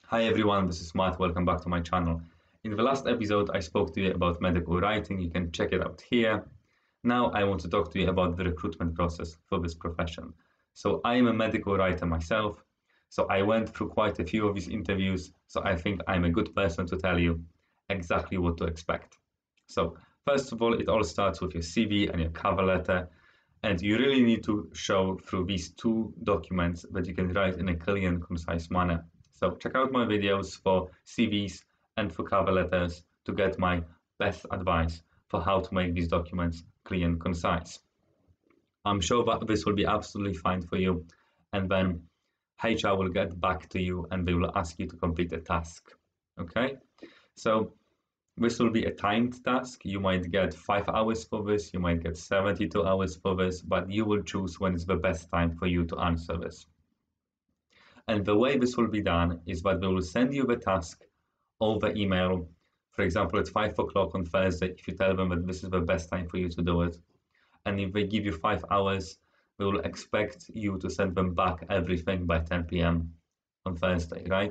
Hi everyone, this is Matt. Welcome back to my channel. In the last episode, I spoke to you about medical writing. You can check it out here. Now I want to talk to you about the recruitment process for this profession. So I am a medical writer myself. So I went through quite a few of these interviews. So I think I'm a good person to tell you exactly what to expect. So first of all, it all starts with your CV and your cover letter. And you really need to show through these two documents that you can write in a clear and concise manner. So check out my videos for CVs and for cover letters to get my best advice for how to make these documents clear and concise. I'm sure that this will be absolutely fine for you, and then HR will get back to you and they will ask you to complete a task. Okay, so this will be a timed task. You might get 5 hours for this, you might get 72 hours for this, but you will choose when is the best time for you to answer this. And the way this will be done is that they will send you the task over email, for example, at 5 o'clock on Thursday, if you tell them that this is the best time for you to do it. And if they give you 5 hours, they will expect you to send them back everything by 10 p.m. on Thursday, right?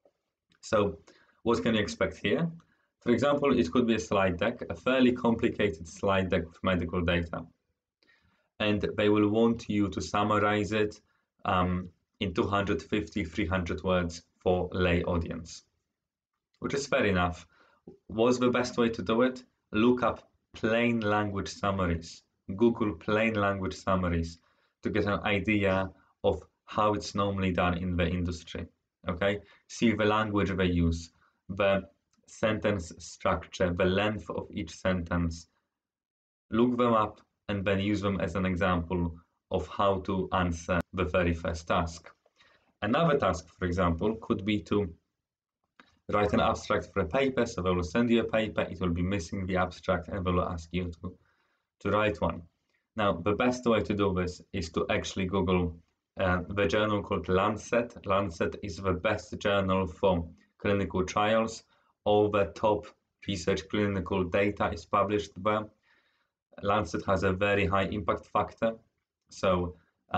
So what can you expect here? For example, it could be a slide deck, a fairly complicated slide deck with medical data. And they will want you to summarize it in 250, 300 words for lay audience, which is fair enough. What's the best way to do it? Look up plain language summaries. Google plain language summaries to get an idea of how it's normally done in the industry. Okay, see the language they use, the sentence structure, the length of each sentence. Look them up and then use them as an example of how to answer the very first task. Another task, for example, could be to write an abstract for a paper. So they will send you a paper, it will be missing the abstract, and they will ask you to write one. Now, the best way to do this is to actually Google the journal called Lancet. Lancet is the best journal for clinical trials. All the top research clinical data is published there. Lancet has a very high impact factor. So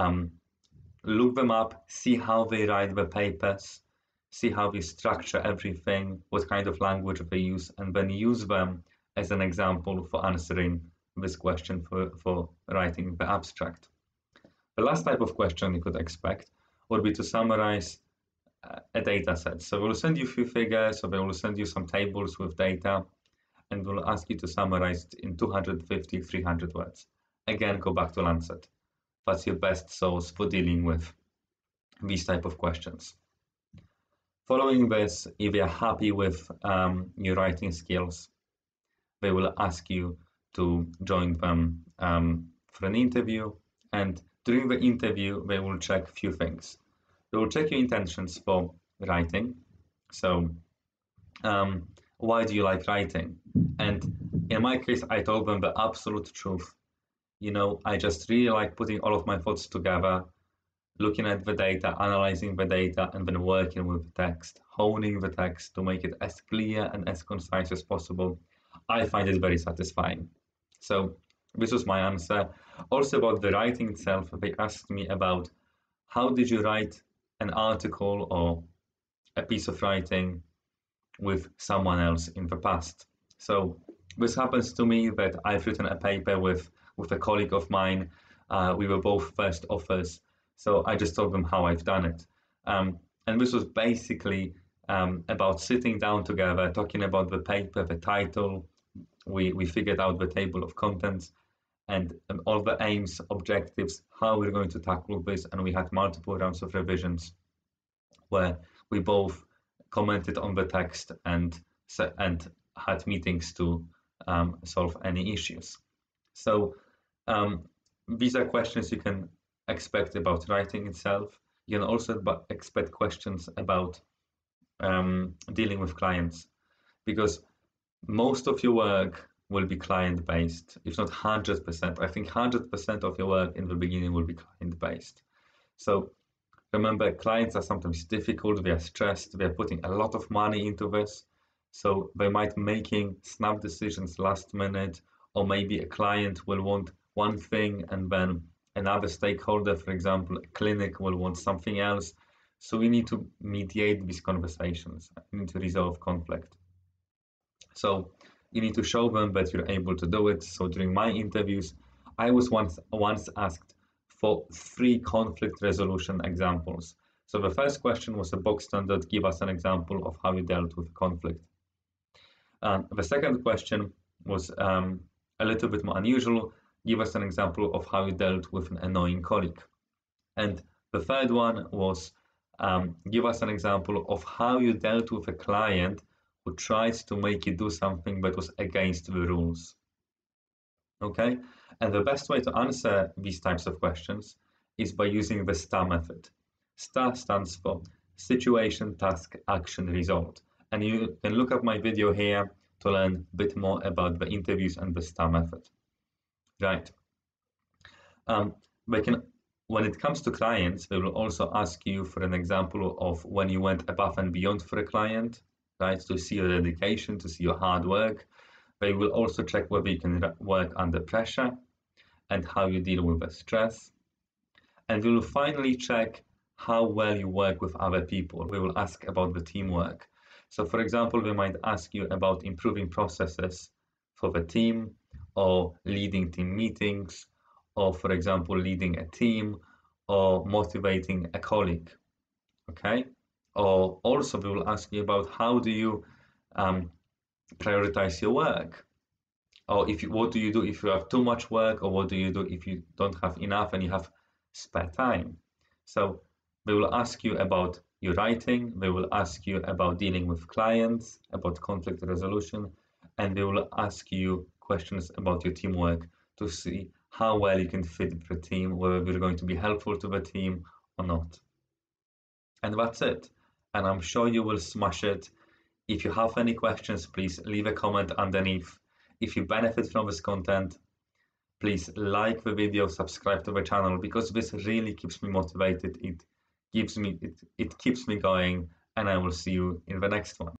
look them up, see how they write the papers, see how they structure everything, what kind of language they use, and then use them as an example for answering this question for writing the abstract. The last type of question you could expect would be to summarize a data set. So we'll send you a few figures, or they will send you some tables with data, and we'll ask you to summarize it in 250, 300 words. Again, go back to Lancet. That's your best source for dealing with these type of questions. Following this, if you're happy with your writing skills, they will ask you to join them for an interview. And during the interview, they will check a few things. They will check your intentions for writing. So why do you like writing? And in my case, I told them the absolute truth. You know, I just really like putting all of my thoughts together, looking at the data, analyzing the data, and then working with the text, honing the text to make it as clear and as concise as possible. I find it very satisfying. So this was my answer. Also about the writing itself, they asked me about how did you write an article or a piece of writing with someone else in the past. So this happens to me that I've written a paper with a colleague of mine. We were both first authors. So I just told them how I've done it. And this was basically about sitting down together, talking about the paper, the title. We figured out the table of contents and all the aims, objectives, how we're going to tackle this. And we had multiple rounds of revisions where we both commented on the text and had meetings to solve any issues. So these are questions you can expect about writing itself. You can also expect questions about dealing with clients, because most of your work will be client-based, if not 100%. I think 100% of your work in the beginning will be client-based. So remember, clients are sometimes difficult, they are stressed, they are putting a lot of money into this. So they might be making snap decisions last minute, or maybe a client will want one thing and then another stakeholder, for example, a clinic, will want something else. So we need to mediate these conversations. We need to resolve conflict. So you need to show them that you're able to do it. So during my interviews, I was once asked for 3 conflict resolution examples. So the first question was a bog standard, give us an example of how you dealt with conflict. The second question was a little bit more unusual, give us an example of how you dealt with an annoying colleague. And the third one was give us an example of how you dealt with a client who tried to make you do something that was against the rules. Okay, and the best way to answer these types of questions is by using the STAR method. STAR stands for situation, task, action, result. And you can look up my video here to learn a bit more about the interviews and the STAR method. Right. When it comes to clients, they will also ask you for an example of when you went above and beyond for a client, right? To see your dedication, to see your hard work. They will also check whether you can work under pressure and how you deal with the stress. And we will finally check how well you work with other people. We will ask about the teamwork. So for example, we might ask you about improving processes for the team, or leading team meetings, or for example, leading a team, or motivating a colleague, okay? Or also we will ask you about how do you prioritize your work, or what do you do if you have too much work, or what do you do if you don't have enough and you have spare time. So they will ask you about your writing, they will ask you about dealing with clients, about conflict resolution, and they will ask you questions about your teamwork to see how well you can fit the team, whether you're going to be helpful to the team or not. And that's it. And I'm sure you will smash it. If you have any questions, please leave a comment underneath. If you benefit from this content, please like the video, subscribe to the channel, because this really keeps me motivated. It keeps me going, and I will see you in the next one.